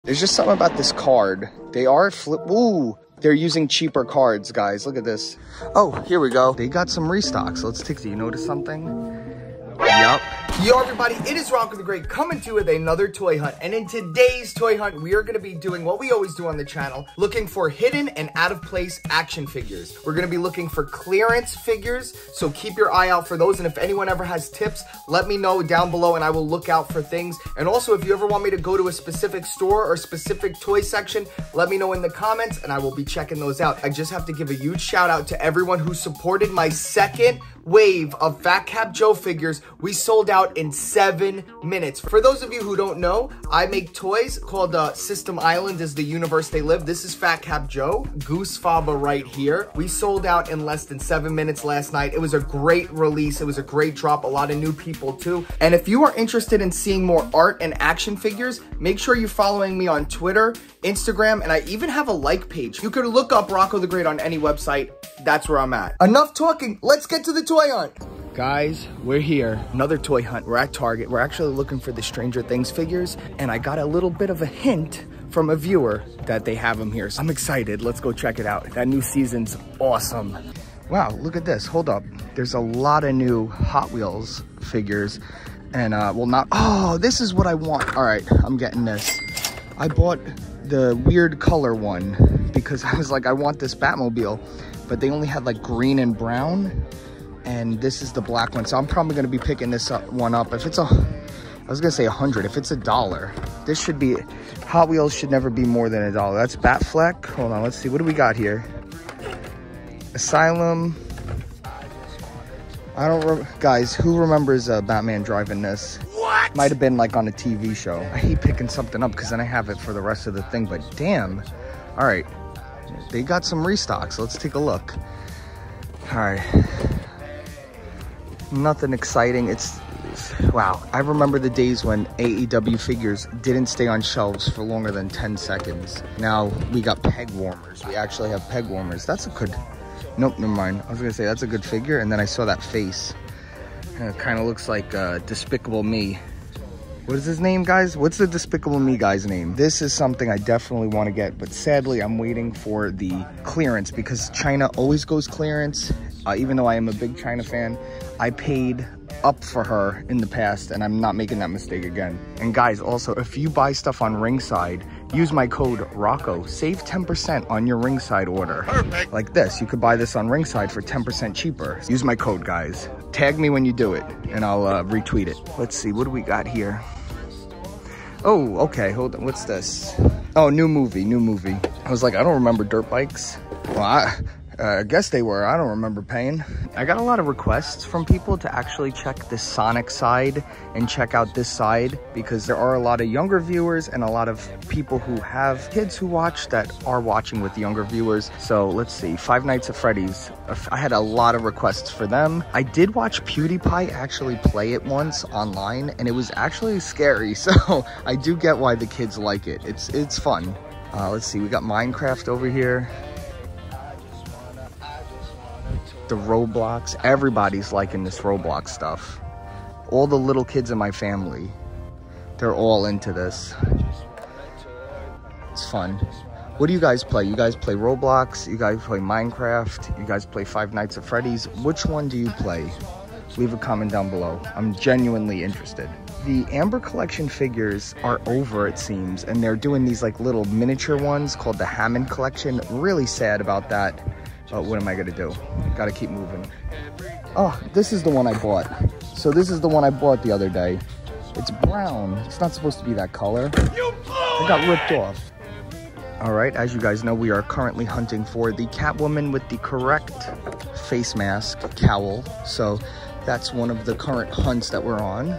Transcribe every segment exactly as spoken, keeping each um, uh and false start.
There's just something about this card. They are flip. Ooh, they're using cheaper cards, guys. Look at this. Oh, here we go. They got some restocks. Let's take. Do you notice something? Yup. Yo, everybody, it is Rocco the Great coming to you with another toy hunt. And in today's toy hunt, we are going to be doing what we always do on the channel, looking for hidden and out-of-place action figures. We're going to be looking for clearance figures, so keep your eye out for those. And if anyone ever has tips, let me know down below and I will look out for things. And also, if you ever want me to go to a specific store or specific toy section, let me know in the comments and I will be checking those out. I just have to give a huge shout out to everyone who supported my second wave of Fat Cap Joe figures. We sold out in seven minutes. For those of you who don't know, I make toys called uh, System Island is the universe they live. This is Fat Cap Joe, Goose Faba right here. We sold out in less than seven minutes last night. It was a great release. It was a great drop. A lot of new people too. And if you are interested in seeing more art and action figures, make sure you're following me on Twitter, Instagram, and I even have a like page. You could look up Rocco the Great on any website. That's where I'm at. Enough talking. Let's get to the toy hunt. Guys, we're here. Another toy hunt. We're at Target. We're actually looking for the Stranger Things figures, and I got a little bit of a hint from a viewer that they have them here. So I'm excited. Let's go check it out. That new season's awesome. Wow, look at this. Hold up. There's a lot of new Hot Wheels figures, and uh, well, not. Oh, this is what I want. All right, I'm getting this. I bought the weird color one because I was like, I want this Batmobile, but they only had like green and brown. And this is the black one, so I'm probably going to be picking this up, one up. If it's a, I was going to say a hundred. If it's a dollar, this should be, Hot Wheels should never be more than a dollar. That's Batfleck. Hold on, let's see. What do we got here? Asylum. I don't, re guys, who remembers uh, Batman driving this? What? Might have been like on a T V show. I hate picking something up because then I have it for the rest of the thing, but damn. All right, they got some restocks. Let's take a look. All right. Nothing exciting. It's, it's wow. I remember the days when A E W figures didn't stay on shelves for longer than ten seconds. Now we got peg warmers. We actually have peg warmers. That's a good, nope, never mind. I was gonna say that's a good figure, and then I saw that face. And it kind of looks like uh, Despicable Me. What is his name, guys? What's the Despicable Me guy's name? This is something I definitely want to get, but sadly I'm waiting for the clearance because China always goes clearance. Uh, even though I am a big China fan, I paid up for her in the past and I'm not making that mistake again. And guys, also, if you buy stuff on Ringside, use my code Rocco. Save ten percent on your Ringside order. Perfect. Like this, you could buy this on Ringside for ten percent cheaper. Use my code, guys. Tag me when you do it and I'll uh, retweet it. Let's see, what do we got here? Oh, okay, hold on, what's this? Oh, new movie, new movie. I was like, I don't remember dirt bikes. Well, I... Uh, I guess they were. I don't remember paying. I got a lot of requests from people to actually check the Sonic side and check out this side because there are a lot of younger viewers and a lot of people who have kids who watch that are watching with younger viewers. So let's see, Five Nights at Freddy's. I had a lot of requests for them. I did watch PewDiePie actually play it once online and it was actually scary. So I do get why the kids like it. It's, it's fun. Uh, let's see, we got Minecraft over here. The Roblox, everybody's liking this Roblox stuff. All the little kids in my family, they're all into this. It's fun. What do you guys play? You guys play Roblox? You guys play Minecraft? You guys play Five Nights at Freddy's? Which one do you play? Leave a comment down below. I'm genuinely interested. The Amber Collection figures are over, it seems, and they're doing these like little miniature ones called the Hammond Collection. Really sad about that. But what am I gonna do? Gotta keep moving. Oh, this is the one I bought. So this is the one I bought the other day. It's brown. It's not supposed to be that color. It got ripped off. All right, as you guys know, we are currently hunting for the Catwoman with the correct face mask, cowl. So that's one of the current hunts that we're on.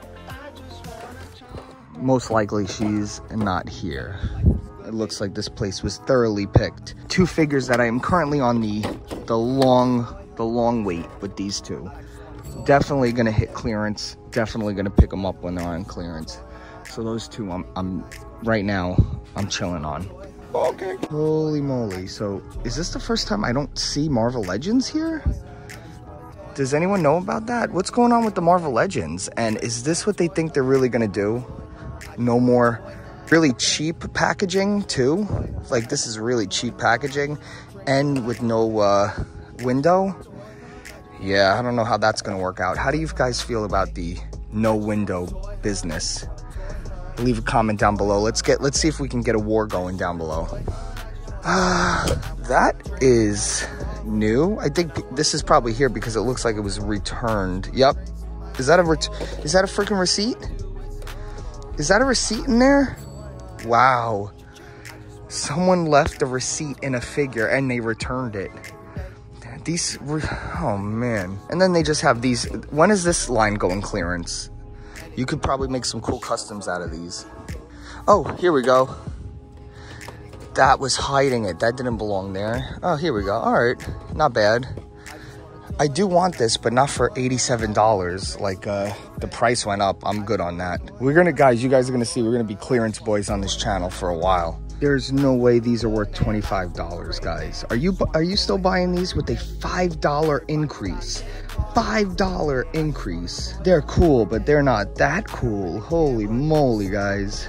Most likely she's not here. It looks like this place was thoroughly picked. Two figures that I am currently on the the long the long wait with these two. Definitely gonna hit clearance. Definitely gonna pick them up when they're on clearance. So those two, I'm I'm right now I'm chilling on. Okay. Holy moly! So is this the first time I don't see Marvel Legends here? Does anyone know about that? What's going on with the Marvel Legends? And is this what they think they're really gonna do? No more Really cheap packaging too. Like this is really cheap packaging and with no uh, window. Yeah, I don't know how that's gonna work out. How do you guys feel about the no window business? Leave a comment down below. Let's get, let's see if we can get a war going down below. Uh, that is new. I think this is probably here because it looks like it was returned. Yep. Is that a, ret is that a freaking receipt? Is that a receipt in there? Wow. Someone left a receipt in a figure and they returned it. These, oh man. And then they just have these. When is this line going clearance? You could probably make some cool customs out of these. Oh, here we go. That was hiding it. That didn't belong there. Oh, here we go. All right, not bad. I do want this, but not for eighty-seven dollars. Like, uh, the price went up. I'm good on that. We're gonna, guys, you guys are gonna see, we're gonna be clearance boys on this channel for a while. There's no way these are worth twenty-five dollars, guys. Are you, are you still buying these with a five dollar increase? five dollar increase. They're cool, but they're not that cool. Holy moly, guys.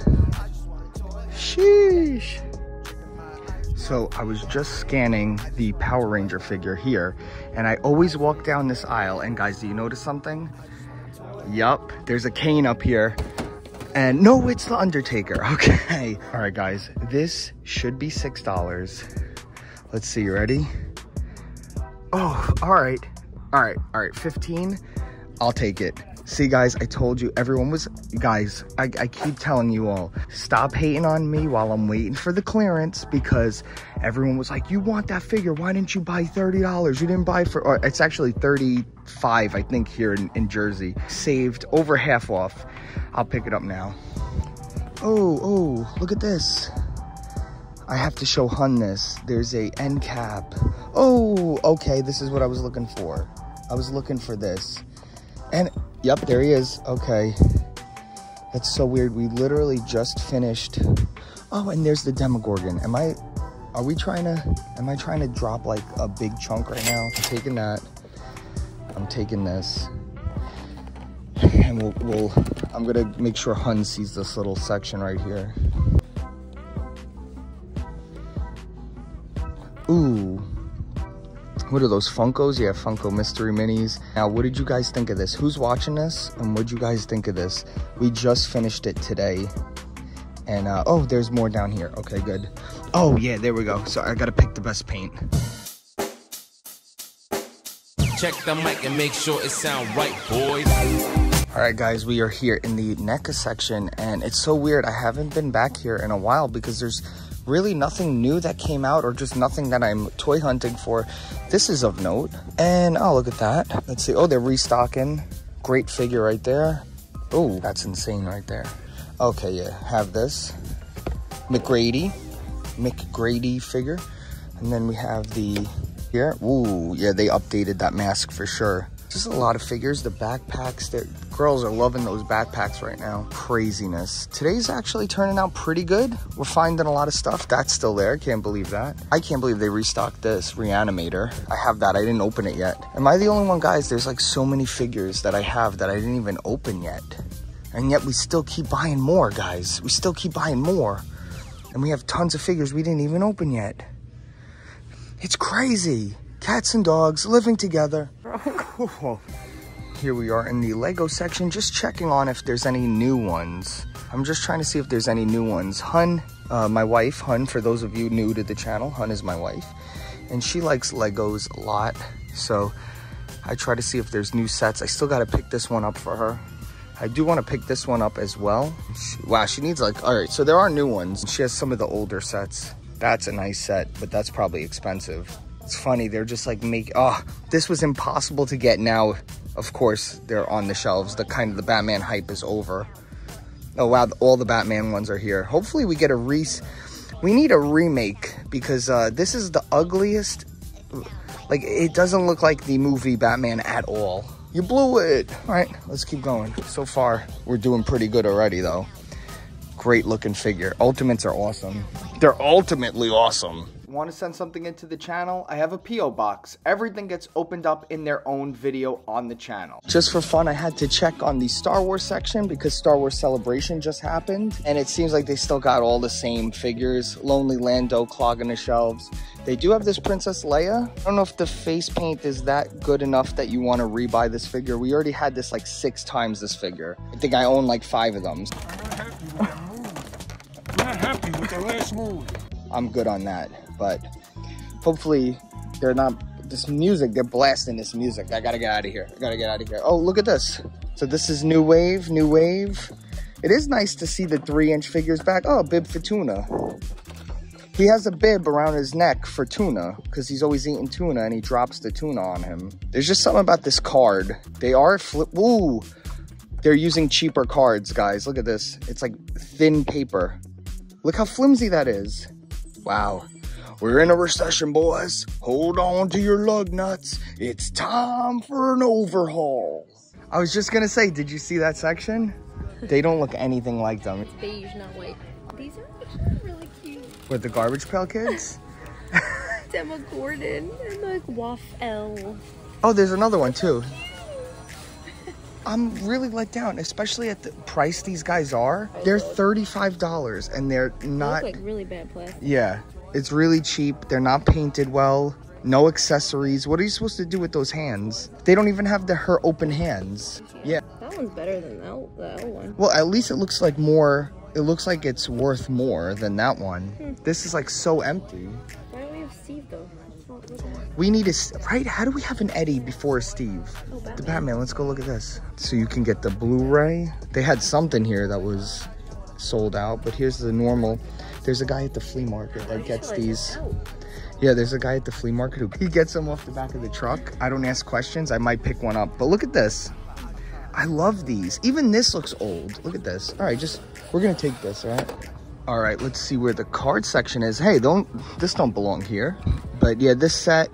Sheesh. So I was just scanning the Power Ranger figure here, and I always walk down this aisle, and guys, do you notice something? Yup, there's a cane up here. And no, it's the Undertaker. Okay. All right, guys, this should be six dollars. Let's see, you ready? Oh, all right. All right, all right, fifteen, I'll take it. See, guys, I told you, everyone was, guys, I, I keep telling you all, stop hating on me while I'm waiting for the clearance, because everyone was like, you want that figure, why didn't you buy thirty dollars? You didn't buy for, or it's actually thirty-five, I think, here in, in Jersey. Saved over half off. I'll pick it up now. Oh, oh, look at this. I have to show Hun this. There's a end cap. Oh, okay, this is what I was looking for. I was looking for this. And, yep, there he is. Okay. That's so weird. We literally just finished. Oh, and there's the Demogorgon. Am I, are we trying to, am I trying to drop like a big chunk right now? I'm taking that. I'm taking this. And we'll, we'll I'm gonna make sure Hun sees this little section right here. Ooh. What are those, Funkos? Yeah, Funko Mystery Minis. Now, what did you guys think of this? Who's watching this? And what did you guys think of this? We just finished it today. And, uh, oh, there's more down here. Okay, good. Oh, yeah, there we go. So I gotta pick the best paint. Check the mic and make sure it sound right, boys. All right, guys, we are here in the NECA section. And it's so weird. I haven't been back here in a while because there's really nothing new that came out, or just nothing that I'm toy hunting for. This is of note. And oh, look at that. Let's see. Oh, they're restocking. Great figure right there. Oh, that's insane right there. Okay, yeah, have this McGrady McGrady figure. And then we have the here. Ooh, yeah, they updated that mask for sure. Just a lot of figures. The backpacks, the girls are loving those backpacks right now. Craziness. Today's actually turning out pretty good. We're finding a lot of stuff. That's still there. Can't believe that. I can't believe they restocked this Reanimator. I have that. I didn't open it yet. Am I the only one, guys? There's like so many figures that I have that I didn't even open yet. And yet we still keep buying more, guys. We still keep buying more. And we have tons of figures we didn't even open yet. It's crazy. Cats and dogs living together. Cool. Here we are in the Lego section, just checking on if there's any new ones. I'm just trying to see if there's any new ones. Hun, uh, my wife, Hun, for those of you new to the channel, Hun is my wife. And she likes Legos a lot. So I try to see if there's new sets. I still got to pick this one up for her. I do want to pick this one up as well. She, wow, she needs like, all right, so there are new ones. She has some of the older sets. That's a nice set, but that's probably expensive. It's funny, they're just like make, oh, this was impossible to get. Now, of course, they're on the shelves. The kind of the Batman hype is over. Oh wow, all the Batman ones are here. Hopefully we get a re, we need a remake, because uh, this is the ugliest, like it doesn't look like the movie Batman at all. You blew it. All right, let's keep going. So far, we're doing pretty good already though. Great looking figure. Ultimates are awesome. They're ultimately awesome. Want to send something into the channel? I have a P O box. Everything gets opened up in their own video on the channel. Just for fun, I had to check on the Star Wars section because Star Wars Celebration just happened. And it seems like they still got all the same figures. Lonely Lando clogging the shelves. They do have this Princess Leia. I don't know if the face paint is that good enough that you want to rebuy this figure. We already had this like six times this figure. I think I own like five of them. I'm not happy with the last movie. I'm good on that, but hopefully they're not, this music, they're blasting this music. I gotta get out of here. I gotta get out of here. Oh, look at this. So this is New Wave, New Wave. It is nice to see the three inch figures back. Oh, bib for Tuna. He has a bib around his neck for Tuna because he's always eating tuna and he drops the tuna on him. There's just something about this card. They are flip, ooh. They're using cheaper cards, guys. Look at this. It's like thin paper. Look how flimsy that is. Wow. We're in a recession, boys. Hold on to your lug nuts. It's time for an overhaul. I was just gonna say, did you see that section? They don't look anything like them. It's beige, not white. These are actually really cute. With the Garbage Pail Kids? Emma Gordon and like Waffle. Oh, there's another one too. I'm really let down, especially at the price these guys are. They're thirty-five dollars and they're not... They look like really bad plastic. Yeah, it's really cheap. They're not painted well. No accessories. What are you supposed to do with those hands? They don't even have the her open hands. Yeah. That one's better than that, that old one. Well, at least it looks like more... It looks like it's worth more than that one. Hmm. This is like so empty. Why don't we have Steve though? We need a, right? How do we have an Eddie before Steve? Oh, Batman. The Batman, let's go look at this. So you can get the Blu-ray. They had something here that was sold out, but here's the normal. There's a guy at the flea market that gets these. Yeah, there's a guy at the flea market who he gets them off the back of the truck. I don't ask questions. I might pick one up, but look at this. I love these. Even this looks old. Look at this. All right, just, we're gonna take this, all right? All right, let's see where the card section is. Hey, don't, this don't belong here. But yeah, this set,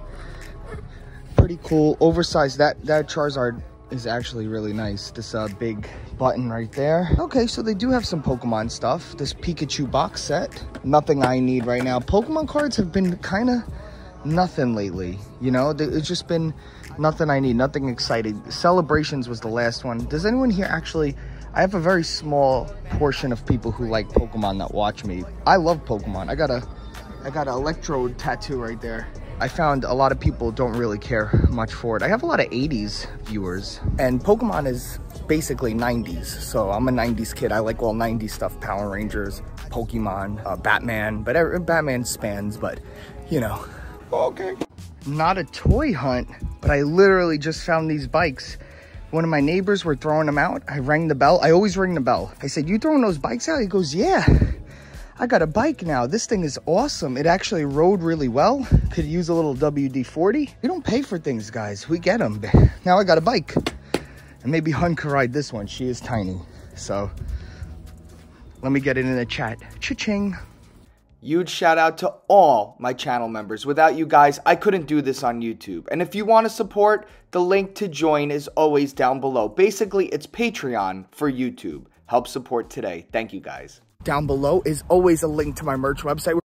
pretty cool. Oversized, that, that Charizard is actually really nice. This uh, big button right there. Okay, so they do have some Pokemon stuff. This Pikachu box set, nothing I need right now. Pokemon cards have been kind of nothing lately. You know, it's just been nothing I need, nothing exciting. Celebrations was the last one. Does anyone here actually... I have a very small portion of people who like Pokemon that watch me. I love Pokemon. I got a, I got an electrode tattoo right there. I found a lot of people don't really care much for it. I have a lot of eighties viewers, and Pokemon is basically nineties. So I'm a nineties kid. I like all nineties stuff. Power Rangers, Pokemon, uh, Batman, but every, Batman spans, but you know. Okay. Not a toy hunt, but I literally just found these bikes. One of my neighbors were throwing them out. I rang the bell. I always ring the bell. I said, you throwing those bikes out? He goes, yeah, I got a bike now. This thing is awesome. It actually rode really well. Could use a little W D forty. We don't pay for things, guys. We get them. Now I got a bike. And maybe Hun could ride this one. She is tiny. So let me get it in the chat. Cha-ching. Huge shout out to all my channel members. Without you guys, I couldn't do this on YouTube. And if you want to support, the link to join is always down below. Basically, it's Patreon for YouTube. Help support today. Thank you guys. Down below is always a link to my merch website.